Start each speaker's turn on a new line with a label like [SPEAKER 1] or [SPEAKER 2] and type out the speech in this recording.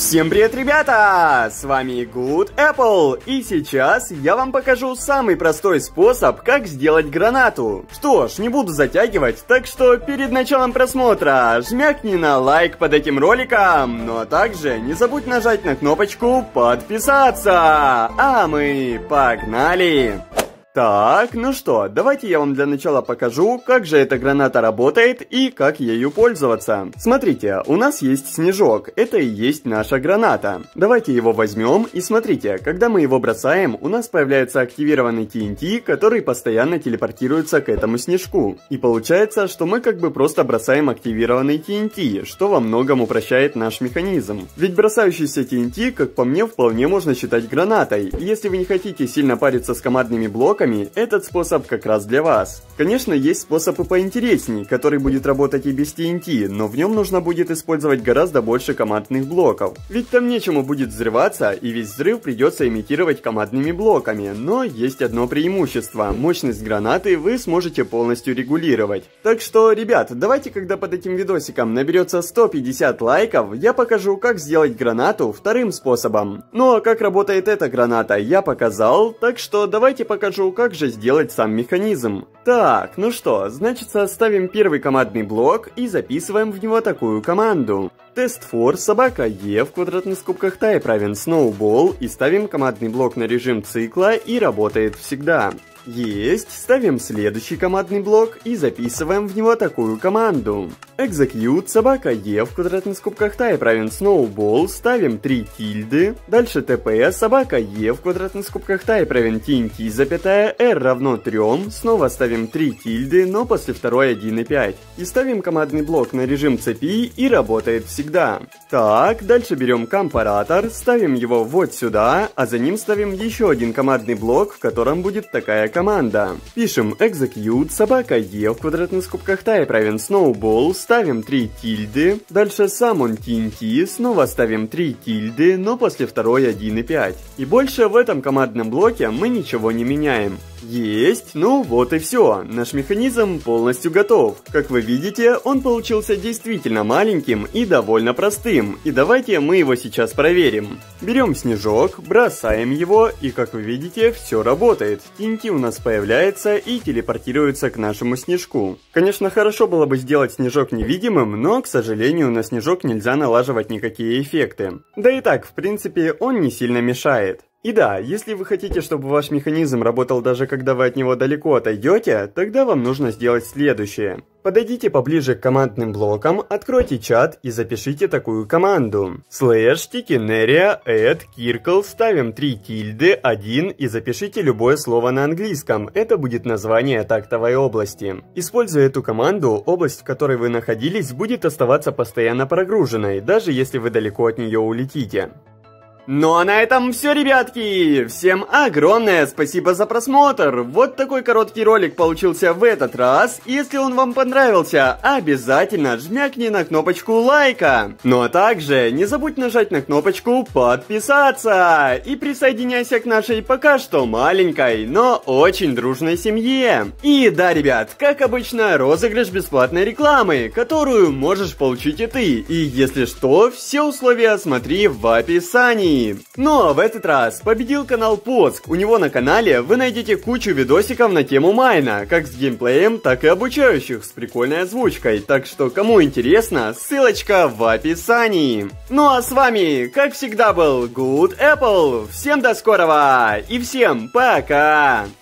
[SPEAKER 1] Всем привет, ребята! С вами Good Apple, и сейчас я вам покажу самый простой способ, как сделать гранату. Что ж, не буду затягивать, так что перед началом просмотра жмякни на лайк под этим роликом, ну а также не забудь нажать на кнопочку подписаться. А мы погнали! Так, ну что, давайте я вам для начала покажу, как же эта граната работает и как ею пользоваться. Смотрите, у нас есть снежок, это и есть наша граната. Давайте его возьмем и смотрите, когда мы его бросаем, у нас появляется активированный TNT, который постоянно телепортируется к этому снежку. И получается, что мы как бы просто бросаем активированный TNT, что во многом упрощает наш механизм. Ведь бросающийся TNT, как по мне, вполне можно считать гранатой. И если вы не хотите сильно париться с командными блоками, этот способ как раз для вас. Конечно, есть способ и поинтересней, который будет работать и без TNT, но в нем нужно будет использовать гораздо больше командных блоков. Ведь там нечему будет взрываться, и весь взрыв придется имитировать командными блоками. Но есть одно преимущество: мощность гранаты вы сможете полностью регулировать. Так что, ребят, давайте, когда под этим видосиком наберется 150 лайков, я покажу, как сделать гранату вторым способом. Ну а как работает эта граната, я показал, так что давайте покажу, как же сделать сам механизм. Так, ну что, значит, ставим первый командный блок и записываем в него такую команду. Test for собака e в квадратных скобках type равен snowball, и ставим командный блок на режим цикла, и работает всегда. Есть, ставим следующий командный блок и записываем в него такую команду. Execute собака e в квадратных скобках type равен snowball, ставим 3 тильды. Дальше tp собака e в квадратных скобках type равен TNT, запятая r равно 3, снова ставим 3 тильды, но после второй 1,5. И ставим командный блок на режим цепи, и работает всегда. Так, дальше берем компаратор, ставим его вот сюда, а за ним ставим еще один командный блок, в котором будет такая команда. Пишем execute собака e в квадратных скобках type равен snowball, ставим 3 тильды, дальше summon TNT, снова ставим 3 тильды, но после второй 1,5. И больше в этом командном блоке мы ничего не меняем. Есть, ну вот и все, наш механизм полностью готов. Как вы видите, он получился действительно маленьким и довольно простым, и давайте мы его сейчас проверим. Берем снежок, бросаем его, и как вы видите, все работает. TNT у нас появляется и телепортируется к нашему снежку. Конечно, хорошо было бы сделать снежок невидимым, но, к сожалению, на снежок нельзя налаживать никакие эффекты. Да и так, в принципе, он не сильно мешает. И да, если вы хотите, чтобы ваш механизм работал даже когда вы от него далеко отойдете, тогда вам нужно сделать следующее. Подойдите поближе к командным блокам, откройте чат и запишите такую команду. /tikineria add kirkle, ставим 3 тильды, 1 и запишите любое слово на английском, это будет название тактовой области. Используя эту команду, область, в которой вы находились, будет оставаться постоянно прогруженной, даже если вы далеко от нее улетите. Ну а на этом все, ребятки! Всем огромное спасибо за просмотр! Вот такой короткий ролик получился в этот раз. Если он вам понравился, обязательно жмякни на кнопочку лайка. Ну а также не забудь нажать на кнопочку подписаться. И присоединяйся к нашей пока что маленькой, но очень дружной семье. И да, ребят, как обычно, розыгрыш бесплатной рекламы, которую можешь получить и ты. И если что, все условия смотри в описании. Но в этот раз победил канал Поцк. У него на канале вы найдете кучу видосиков на тему майна, как с геймплеем, так и обучающих, с прикольной озвучкой. Так что, кому интересно, ссылочка в описании. Ну а с вами, как всегда, был Good Apple. Всем до скорого и всем пока!